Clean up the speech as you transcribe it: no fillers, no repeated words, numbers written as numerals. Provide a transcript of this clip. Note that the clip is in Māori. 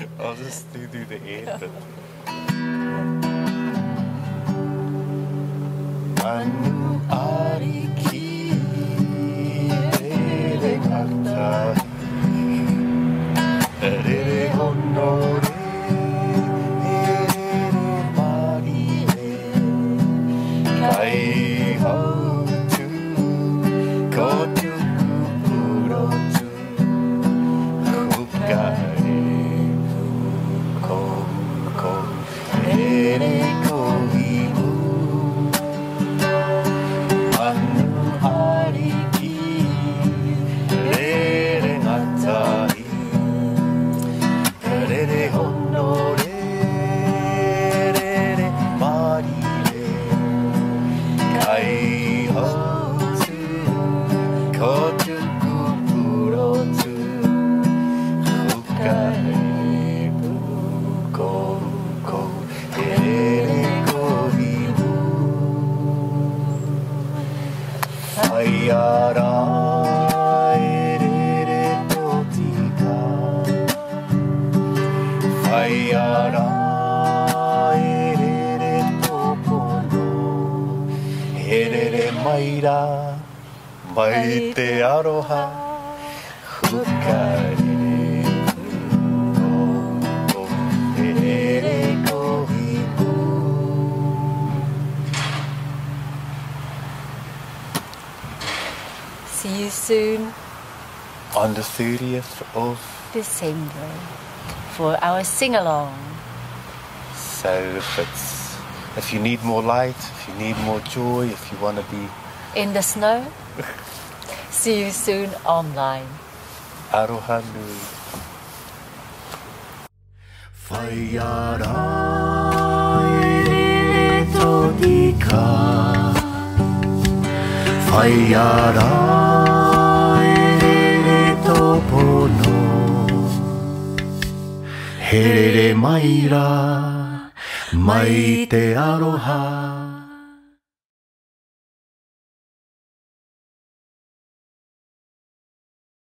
I'll just do the end bit. Anu ariki rere ngata rere honore rere marire kai hautu kotuku purotu hukare ko rere kohimu anu ariki rere ngatai rere honore rere marire kai hautu kotuku purotu hukare ko rere kohimu Ayara erere totika Ayara erere topono Erere maira maite aroha Hukare ko erere kohimu See you soon, On the 30th of December, for our sing-along. So if you need more light, if you need more joy, if you want to be In the snow. See you soon online. Arohanui. Whaiara e totika Whaiara e topono Here maira mai te aroha